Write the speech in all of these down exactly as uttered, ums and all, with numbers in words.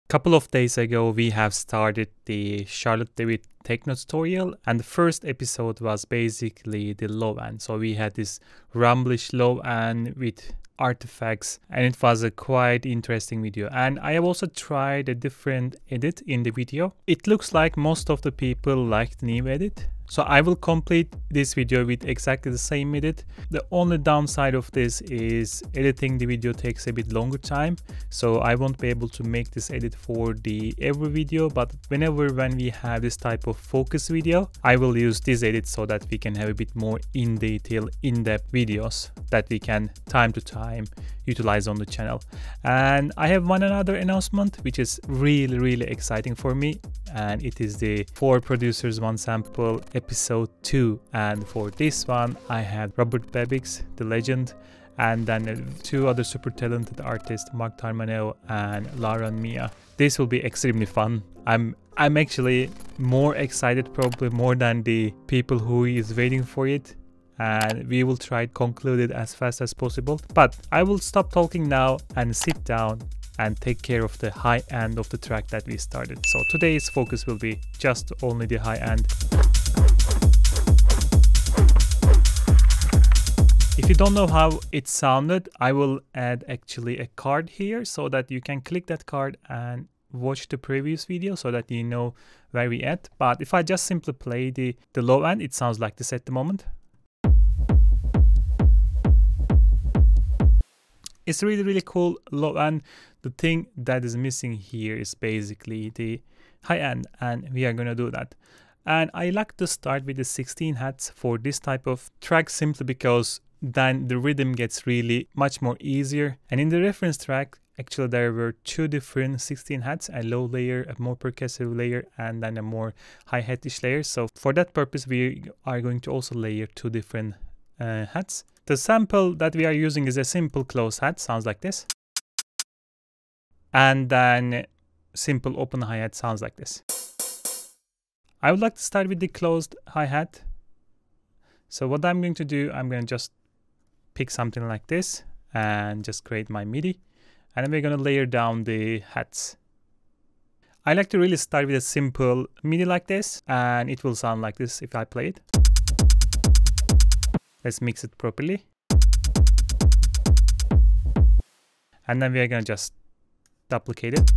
Couple of days ago we have started the Charlotte de Witte Techno tutorial, and the first episode was basically the low end. So we had this rumblish low end with artifacts, and it was a quite interesting video. And I have also tried a different edit in the video. It looks like most of the people liked the new edit, so I will complete this video with exactly the same edit. The only downside of this is editing the video takes a bit longer time, so I won't be able to make this edit for the every video, but whenever when we have this type of focus video, I will use this edit so that we can have a bit more in detail, in-depth videos that we can time to time utilize on the channel. And I have one another announcement which is really really exciting for me, and it is the Four Producers One Sample episode two. And for this one I have Robert Babix, the legend, and then two other super talented artists, Mark Tarmaneo and Lara and Mia. This will be extremely fun. I'm I'm actually more excited, probably more than the people who is waiting for it, and we will try to conclude it as fast as possible. But I will stop talking now and sit down and take care of the high end of the track that we started. So today's focus will be just only the high end. If you don't know how it sounded, I will add actually a card here so that you can click that card and watch the previous video so that you know where we at. But if I just simply play the, the low end, it sounds like this at the moment. It's really really cool low end. The thing that is missing here is basically the high end, and we are gonna do that. And I like to start with the sixteen hertz for this type of track, simply because then the rhythm gets really much more easier. And in the reference track, actually there were two different sixteen hertz, a low layer, a more percussive layer, and then a more hi-hat-ish layer. So for that purpose we are going to also layer two different uh, hats. The sample that we are using is a simple close hat, sounds like this. And then simple open hi-hat sounds like this. I would like to start with the closed hi-hat. So what I'm going to do, I'm going to just pick something like this and just create my MIDI. And then we're going to layer down the hats. I like to really start with a simple MIDI like this, and it will sound like this if I play it. Let's mix it properly. And then we are going to just duplicate it.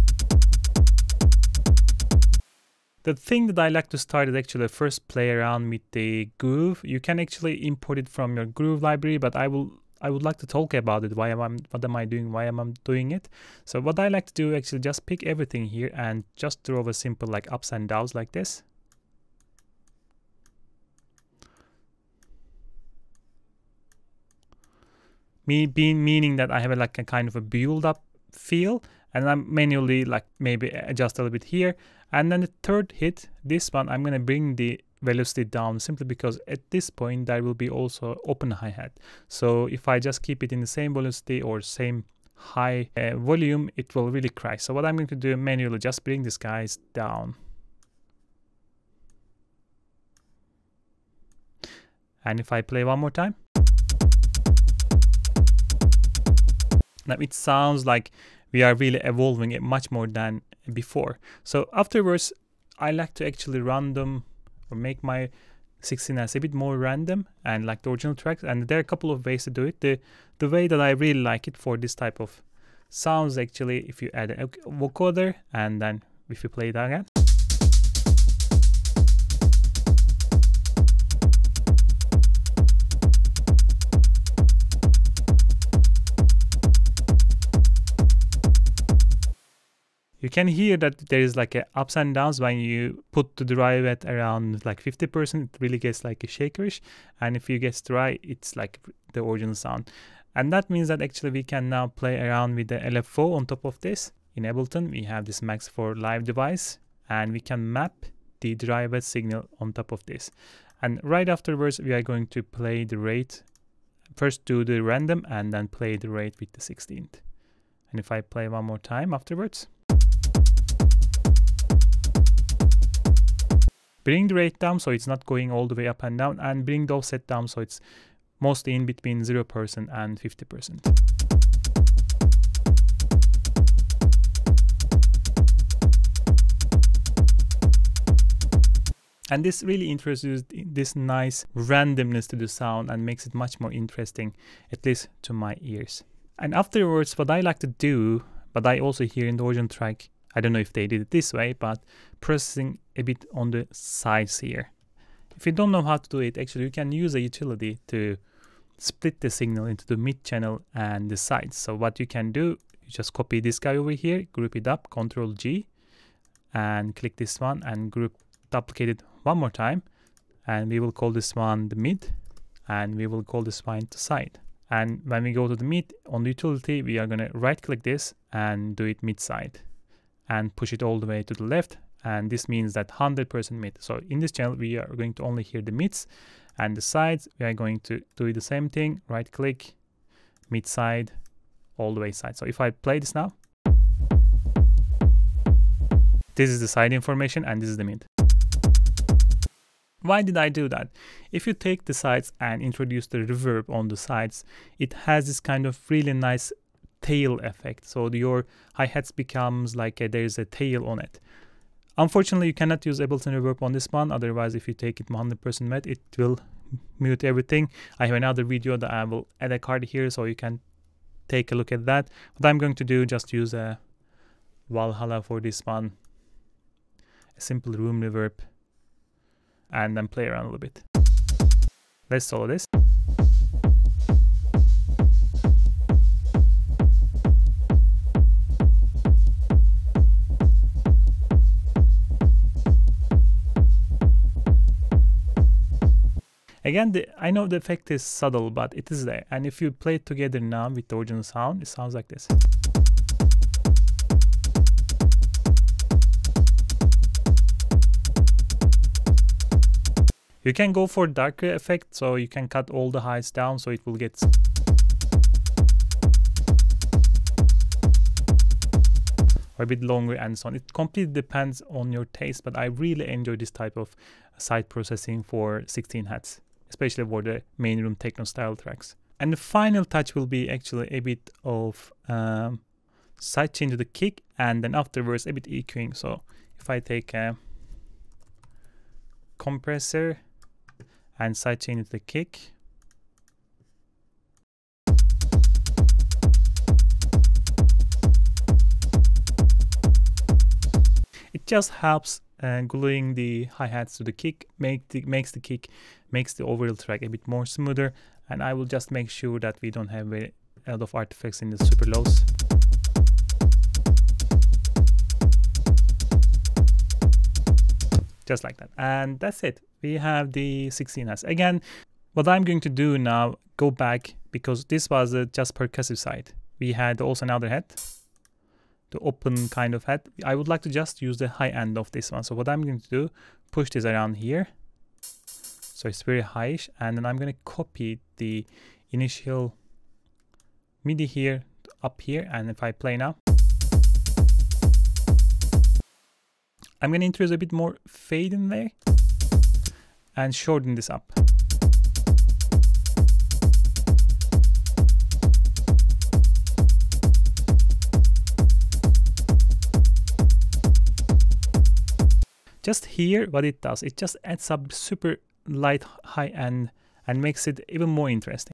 The thing that I like to start is actually first play around with the groove. You can actually import it from your groove library, but I will I would like to talk about it. Why am I what am I doing? Why am I doing it? So what I like to do, actually just pick everything here and just draw a simple like ups and downs like this. Me being meaning that I have a, like a kind of a build up feel, and I'm manually like maybe adjust a little bit here. And then the third hit, this one, I'm gonna bring the velocity down simply because at this point there will be also open hi-hat. So if I just keep it in the same velocity or same high uh, volume, it will really crash. So what I'm going to do manually, just bring these guys down. And if I play one more time, now it sounds like we are really evolving it much more than before. So afterwards, I like to actually random or make my sixteen hertz a bit more random and like the original tracks. And there are a couple of ways to do it. The the way that I really like it for this type of sounds, actually, if you add a vocoder and then if you play that again. You can hear that there is like a ups and downs when you put the drive at around like fifty percent. It really gets like a shakerish, and if you get dry, it's like the original sound. And that means that actually we can now play around with the L F O on top of this. In Ableton, we have this Max for Live device, and we can map the drive at signal on top of this. And right afterwards, we are going to play the rate. First do the random and then play the rate with the sixteenth. And if I play one more time afterwards, bring the rate down so it's not going all the way up and down, and bring the offset down so it's mostly in between zero percent and fifty percent. And this really introduces this nice randomness to the sound and makes it much more interesting, at least to my ears. And afterwards, what I like to do, but I also hear in the original track, I don't know if they did it this way, but processing a bit on the sides here. If you don't know how to do it, actually you can use a utility to split the signal into the mid channel and the sides. So what you can do, you just copy this guy over here, group it up, control G, and click this one and group duplicate it one more time. And we will call this one the mid, and we will call this one the side. And when we go to the mid on the utility, we are going to right click this and do it mid side and push it all the way to the left. And this means that one hundred percent mid. So in this channel, we are going to only hear the mids, and the sides, we are going to do the same thing, right click, mid side, all the way side. So if I play this now, this is the side information and this is the mid. Why did I do that? If you take the sides and introduce the reverb on the sides, it has this kind of really nice tail effect. So your hi-hats becomes like a, there's a tail on it. Unfortunately, you cannot use Ableton reverb on this one. Otherwise, if you take it one hundred percent mid, it will mute everything. I have another video that I will add a card here so you can take a look at that. What I'm going to do, just use a Valhalla for this one, a simple room reverb, and then play around a little bit. Let's solo this. Again, the, I know the effect is subtle, but it is there. And if you play it together now with the original sound, it sounds like this. You can go for darker effect, so you can cut all the highs down so it will get or a bit longer and so on. It completely depends on your taste, but I really enjoy this type of side processing for sixteen hats, especially for the main room techno style tracks. And the final touch will be actually a bit of um, side chain to the kick, and then afterwards a bit EQing. So if I take a compressor and side chain to the kick, it just helps uh, gluing the hi-hats to the kick, make the, makes the kick, makes the overall track a bit more smoother. And I will just make sure that we don't have a lot of artifacts in the super lows. Just like that. And that's it. We have the sixteen hats. Again, what I'm going to do now, go back, because this was a just percussive side. We had also another hat, the open kind of hat. I would like to just use the high end of this one. So what I'm going to do, push this around here. So it's very highish. And then I'm going to copy the initial MIDI here up here. And if I play now, I'm going to introduce a bit more fade in there and shorten this up. Just here, what it does, it just adds up super light high end and makes it even more interesting.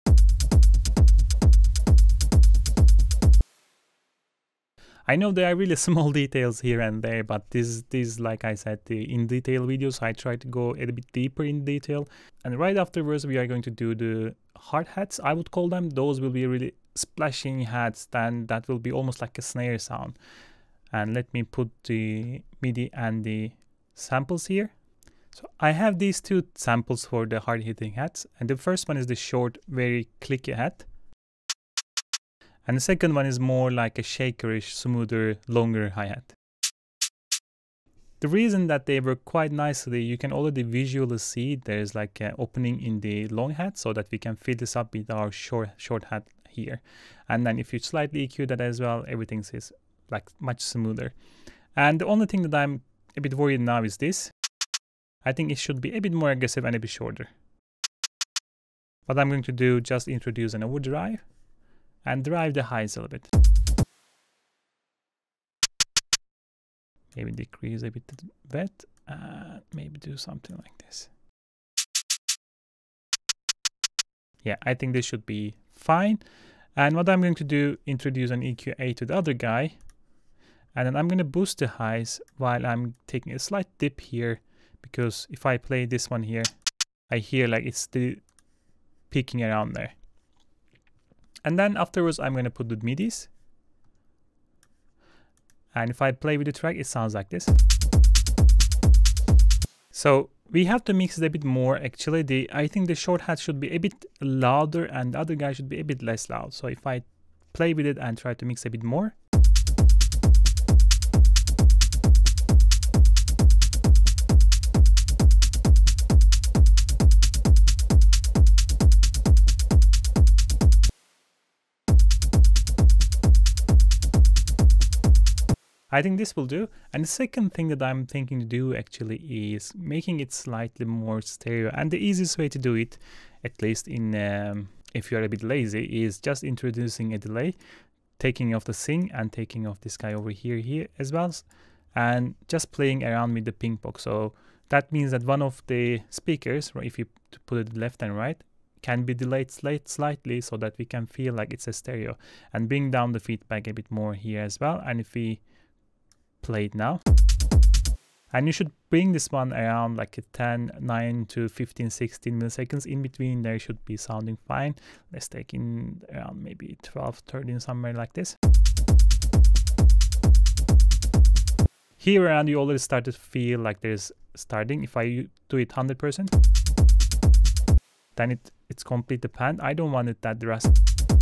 I know there are really small details here and there, but this, this, like I said, the in detail videos, I try to go a bit deeper in detail. And right afterwards, we are going to do the hard hats, I would call them. Those will be really splashing hats, then that will be almost like a snare sound. And let me put the MIDI and the samples here. So I have these two samples for the hard hitting hats, and the first one is the short, very clicky hat. And the second one is more like a shakerish, smoother, longer hi-hat. The reason that they work quite nicely, you can already visually see there's like an opening in the long hat so that we can fill this up with our short, short hat here. And then if you slightly E Q that as well, everything is like much smoother. And the only thing that I'm a bit worried now is this. I think it should be a bit more aggressive and a bit shorter. What I'm going to do, just introduce an overdrive and drive the highs a little bit. Maybe decrease a bit the width Uh, maybe do something like this. Yeah, I think this should be fine. And what I'm going to do, introduce an E Q eight to the other guy. And then I'm going to boost the highs while I'm taking a slight dip here. Because if I play this one here, I hear like it's still peaking around there. And then afterwards, I'm going to put the MIDIs. And if I play with the track, it sounds like this. So we have to mix it a bit more. Actually, the I think the short hat should be a bit louder and the other guy should be a bit less loud. So if I play with it and try to mix a bit more. I think this will do. And the second thing that I'm thinking to do actually is making it slightly more stereo. And the easiest way to do it, at least in um, if you're a bit lazy, is just introducing a delay, taking off the sing and taking off this guy over here, here as well, and just playing around with the ping pong. So that means that one of the speakers, if you put it left and right, can be delayed slight, slightly so that we can feel like it's a stereo, and bring down the feedback a bit more here as well. And if we play it now, and you should bring this one around like a ten, nine to fifteen, sixteen milliseconds in between. There should be sounding fine. Let's take in around maybe twelve, thirteen, somewhere like this. Here around you already start to feel like there's starting. If I do it one hundred percent, then it it's complete the pan. I don't want it that drastic.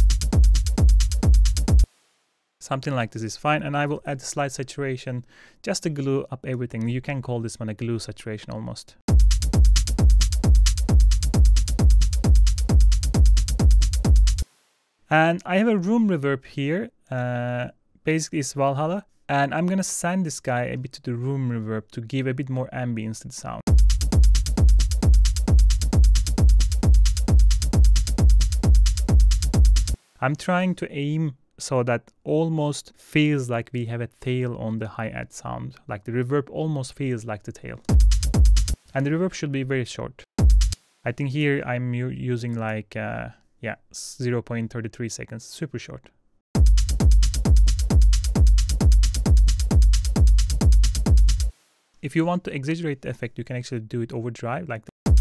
Something like this is fine, and I will add slight saturation just to glue up everything. You can call this one a glue saturation almost. And I have a room reverb here, uh, basically it's Valhalla, and I'm gonna send this guy a bit to the room reverb to give a bit more ambience to the sound. I'm trying to aim so that almost feels like we have a tail on the hi-hat sound. Like the reverb almost feels like the tail. And the reverb should be very short. I think here I'm using like, uh, yeah, zero point three three seconds, super short. If you want to exaggerate the effect, you can actually do it overdrive like that.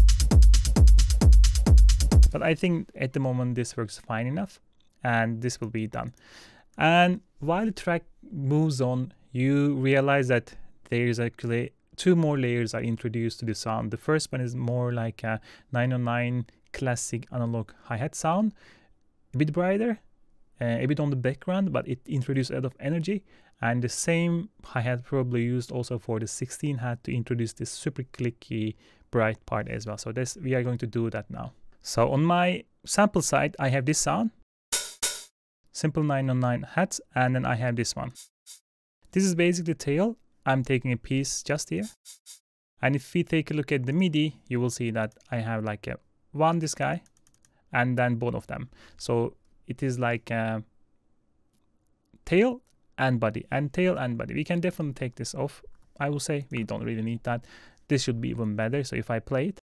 But I think at the moment this works fine enough. And this will be done. And while the track moves on, you realize that there is actually two more layers are introduced to the sound. The first one is more like a nine oh nine classic analog hi-hat sound, a bit brighter, uh, a bit on the background, but it introduced a lot of energy. And the same hi-hat probably used also for the sixteen hat to introduce this super clicky bright part as well. So this we are going to do that now. So on my sample side, I have this sound. Simple nine oh nine hats, and then I have this one. This is basically the tail. I'm taking a piece just here. And if we take a look at the MIDI, you will see that I have like a one, this guy, and then both of them. So it is like a tail and body, and tail and body. We can definitely take this off. I will say we don't really need that. This should be even better. So if I play it,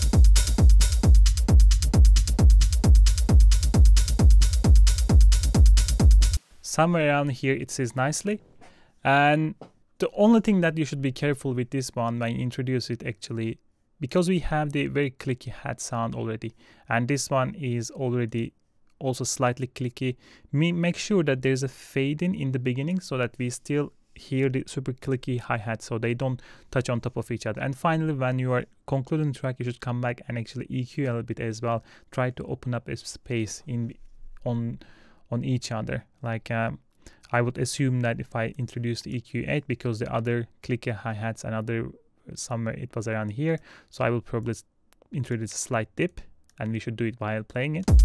somewhere around here it says nicely. And the only thing that you should be careful with this one when you introduce it, actually, because we have the very clicky hat sound already, and this one is already also slightly clicky, make sure that there's a fade in in the beginning so that we still hear the super clicky hi-hat, so they don't touch on top of each other. And finally, when you are concluding the track, you should come back and actually E Q a little bit as well. Try to open up a space in on on each other. Like um, I would assume that if I introduce the E Q eight, because the other clicky hi-hats and other somewhere it was around here, so I will probably introduce a slight dip, and we should do it while playing it,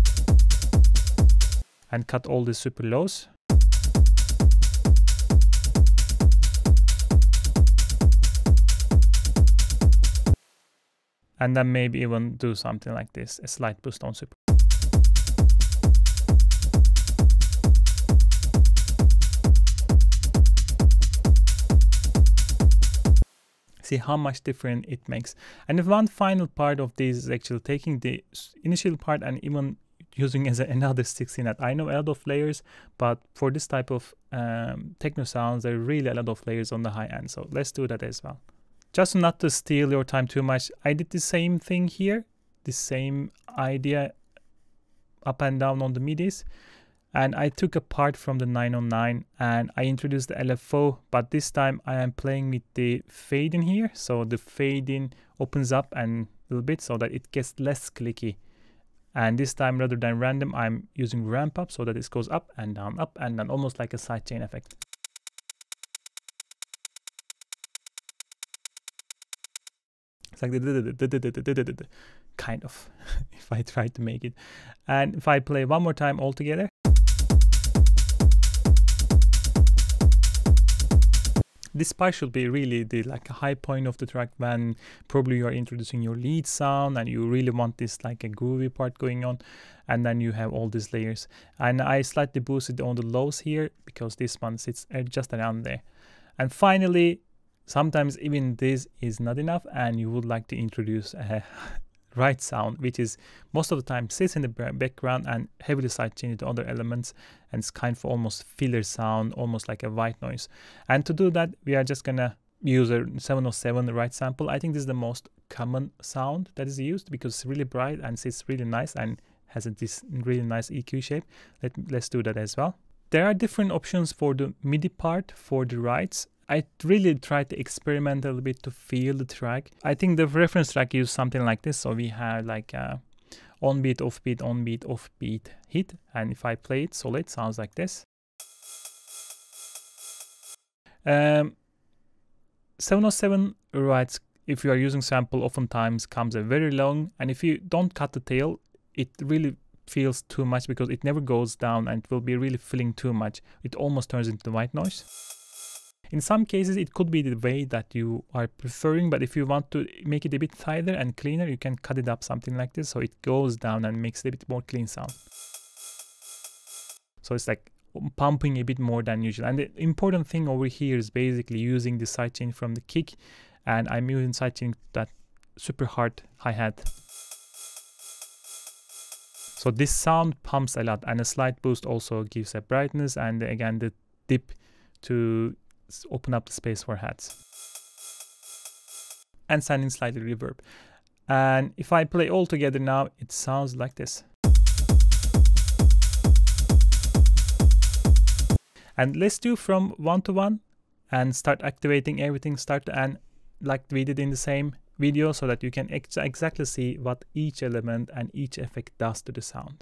and cut all the super lows. And then maybe even do something like this, a slight boost on super. See how much different it makes. And the one final part of this is actually taking the initial part and even using as a, another sixteen. That I know a lot of layers, but for this type of um, techno sounds, there are really a lot of layers on the high end. So let's do that as well. Just not to steal your time too much, I did the same thing here, the same idea up and down on the midis. And I took a part from the nine oh nine and I introduced the L F O, but this time I am playing with the fade in here. So the fade in opens up and a little bit so that it gets less clicky. And this time, rather than random, I'm using ramp up so that it goes up and down, up and down, almost like a sidechain effect. It's like the kind of, if I try to make it. And if I play one more time all together. This part should be really the like a high point of the track when probably you are introducing your lead sound and you really want this like a groovy part going on, and then you have all these layers. And I slightly boosted on the lows here because this one sits just around there. And finally, sometimes even this is not enough and you would like to introduce a right sound, which is most of the time sits in the background and heavily sidechain to other elements, and it's kind of almost filler sound, almost like a white noise. And to do that, we are just gonna use a seven oh seven right sample. I think this is the most common sound that is used because it's really bright and sits really nice and has a, this really nice E Q shape. Let, let's do that as well. There are different options for the MIDI part for the rights. I really tried to experiment a little bit to feel the track. I think the reference track used something like this. So we have like a on beat, off beat, on beat, off beat hit. And if I play it solid, it sounds like this. Um, seven oh seven rights, if you are using sample, oftentimes comes a very long. And if you don't cut the tail, it really feels too much because it never goes down and it will be really filling too much. It almost turns into white noise. In some cases, it could be the way that you are preferring, but if you want to make it a bit tighter and cleaner, you can cut it up something like this so it goes down and makes it a bit more clean sound. So it's like pumping a bit more than usual. And the important thing over here is basically using the sidechain from the kick, and I'm using sidechain that super hard hi-hat. So this sound pumps a lot, and a slight boost also gives a brightness, and again the dip to open up the space for hats, and sending slightly reverb. And if I play all together now, it sounds like this. And let's do from one to one and start activating everything start to end like we did in the same video, so that you can ex exactly see what each element and each effect does to the sound.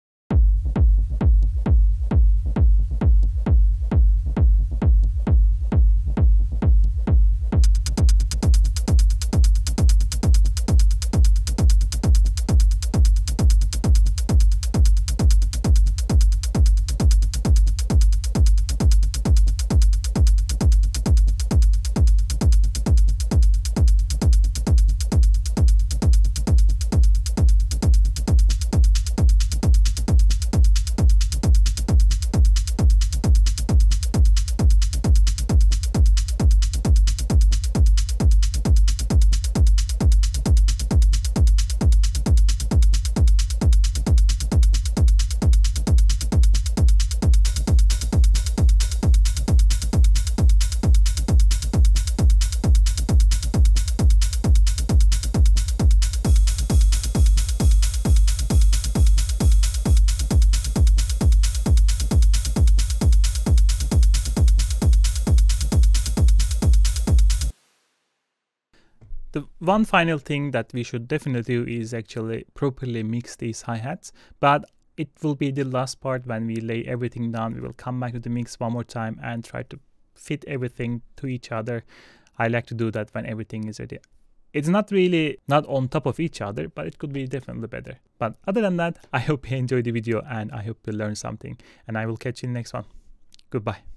The one final thing that we should definitely do is actually properly mix these hi-hats, but it will be the last part when we lay everything down. We will come back to the mix one more time and try to fit everything to each other. I like to do that when everything is ready. It's not really not on top of each other, but it could be definitely better. But other than that, I hope you enjoyed the video and I hope you learned something, and I will catch you in the next one. Goodbye.